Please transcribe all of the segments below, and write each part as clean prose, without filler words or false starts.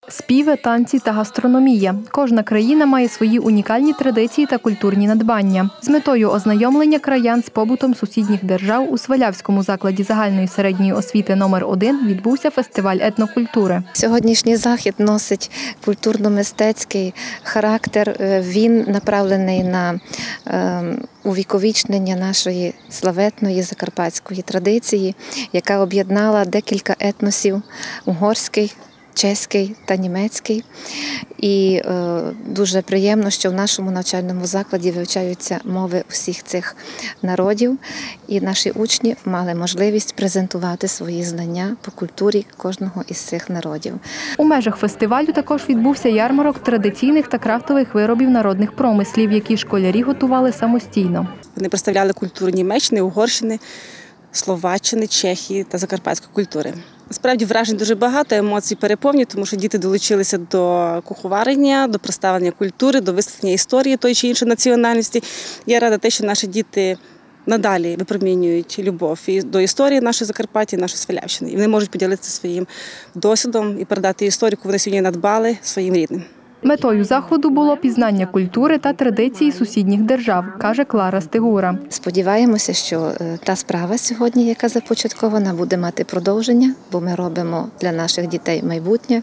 Співи, танці та гастрономія. Кожна країна має свої унікальні традиції та культурні надбання. З метою ознайомлення краян з побутом сусідніх держав у Свалявському закладі загальної середньої освіти номер 1 відбувся фестиваль етнокультури. Сьогоднішній захід носить культурно-мистецький характер. Він направлений на увіковічнення нашої славетної закарпатської традиції, яка об'єднала декілька етносів – угорський, чеський та німецький. І дуже приємно, що в нашому навчальному закладі вивчаються мови всіх цих народів. І наші учні мали можливість презентувати свої знання по культурі кожного із цих народів. У межах фестивалю також відбувся ярмарок традиційних та крафтових виробів народних промислів, які школярі готували самостійно. Вони представляли культуру Німеччини, Угорщини, Словаччини, Чехії та закарпатської культури. Насправді вражень дуже багато, емоцій переповнюють, тому що діти долучилися до куховарення, до представлення культури, до висвітлення історії тої чи іншої національності. Я рада те, що наші діти надалі випромінюють любов і до історії нашої Закарпаття, нашої Свалявщини. І вони можуть поділитися своїм досвідом і передати історію, яку вони сьогодні надбали своїм рідним. Метою заходу було пізнання культури та традицій сусідніх держав, каже Клара Стигура. Сподіваємося, що та справа сьогодні, яка започаткована, буде мати продовження, бо ми робимо для наших дітей майбутнє.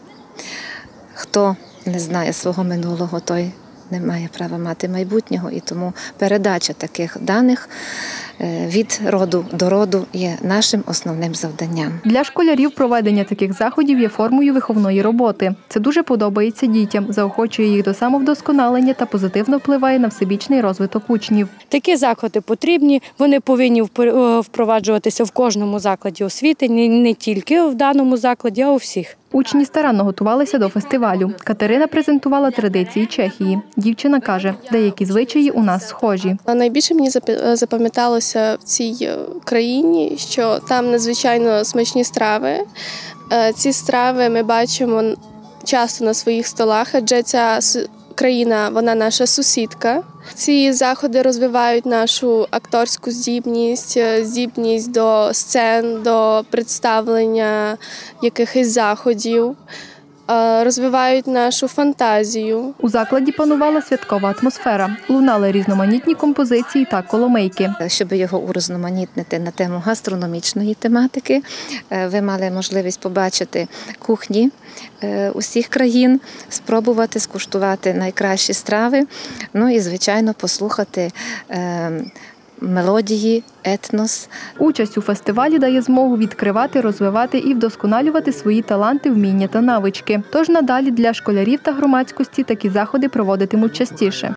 Хто не знає свого минулого, той не має права мати майбутнього, і тому передача таких даних від роду до роду є нашим основним завданням. Для школярів проведення таких заходів є формою виховної роботи. Це дуже подобається дітям, заохочує їх до самовдосконалення та позитивно впливає на всебічний розвиток учнів. Такі заходи потрібні, вони повинні впроваджуватися в кожному закладі освіти, не тільки в даному закладі, а у всіх. Учні старанно готувалися до фестивалю. Катерина презентувала традиції Чехії. Дівчина каже, деякі звичаї у нас схожі. Найбільше мені запам'яталося в цій країні, що там надзвичайно смачні страви. Ці страви ми бачимо часто на своїх столах, адже ця країна, вона наша сусідка. Ці заходи розвивають нашу акторську здібність, здібність до сцен, до представлення якихось заходів, розвивають нашу фантазію. У закладі панувала святкова атмосфера. Лунали різноманітні композиції та коломийки. Щоб його урізноманітнити на тему гастрономічної тематики, ви мали можливість побачити кухні усіх країн, спробувати скуштувати найкращі страви, ну і, звичайно, послухати мелодії, етнос. Участь у фестивалі дає змогу відкривати, розвивати і вдосконалювати свої таланти, вміння та навички. Тож надалі для школярів та громадськості такі заходи проводитимуть частіше.